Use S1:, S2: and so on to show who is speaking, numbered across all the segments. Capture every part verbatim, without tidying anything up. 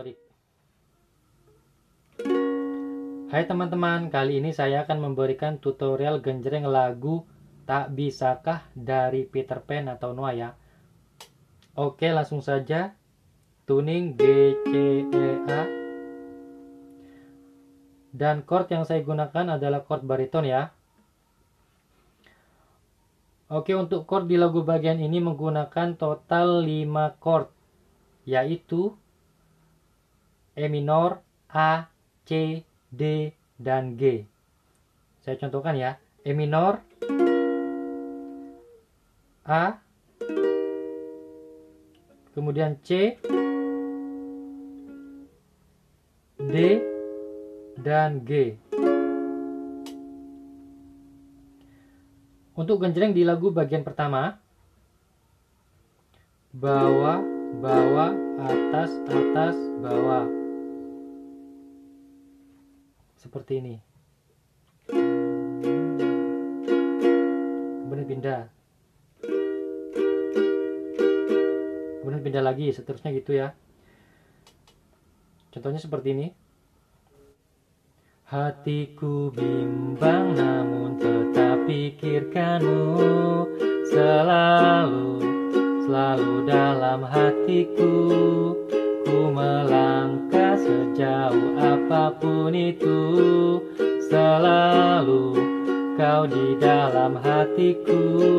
S1: motorik. Hai teman-teman, kali ini saya akan memberikan tutorial genjreng lagu Tak Bisakah dari Peter Pan atau Noah ya. Oke, langsung saja. Tuning G, C, E, A. Dan chord yang saya gunakan adalah chord bariton ya. Oke, untuk chord di lagu bagian ini menggunakan total lima chord, yaitu E minor, A, C, D, dan G. Saya contohkan ya. E minor, A, kemudian C, D, dan G. Untuk genjreng di lagu bagian pertama, bawah, bawah, atas, atas, bawah. Seperti ini. Kemudian pindah. Kemudian pindah lagi, seterusnya gitu ya. Contohnya seperti ini. Hatiku bimbang namun tetap pikirkanmu selalu, selalu dalam hatiku. Ku melangkah sejauh apapun itu, selalu kau di dalam hatiku.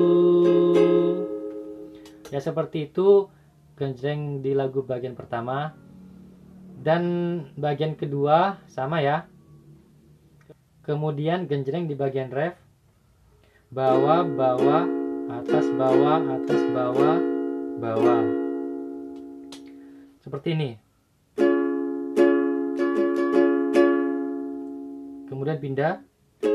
S1: Ya seperti itu genjreng di lagu bagian pertama. Dan bagian kedua sama ya. Kemudian genjreng di bagian ref, bawah, bawah, atas, bawah, atas, bawah, bawah. Seperti ini. Kemudian pindah.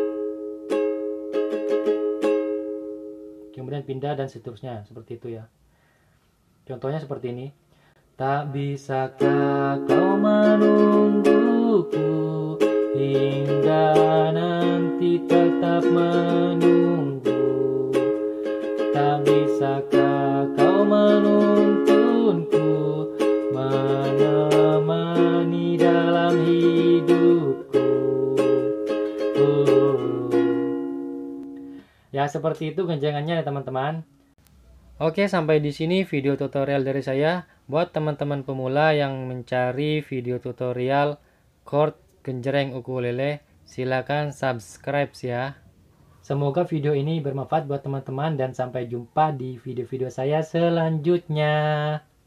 S1: Kemudian pindah dan seterusnya. Seperti itu ya. Contohnya seperti ini. Tak bisakah kau menungguku hingga nanti tetap menunggu. Tak bisakah kau menuntunku menemani dalam hidupku. uh. Ya seperti itu genjrengannya ya teman-teman. Oke, sampai di sini video tutorial dari saya. Buat teman-teman pemula yang mencari video tutorial chord genjreng ukulele, silakan subscribe ya. Semoga video ini bermanfaat buat teman-teman dan sampai jumpa di video-video saya selanjutnya.